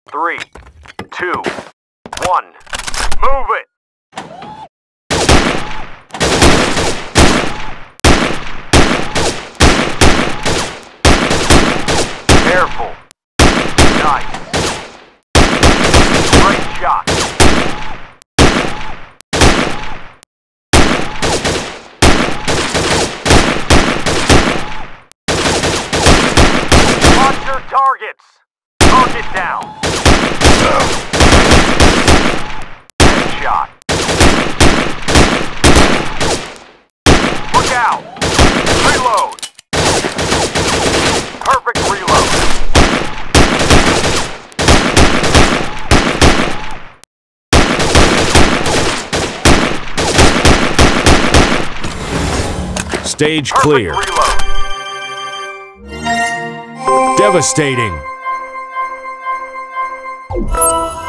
3, 2, 1. Move it! Careful. Nice. Great shot. Watch your targets. Target down. Headshot. Look out. Reload. Perfect reload. Stage Perfect clear. reload. Devastating.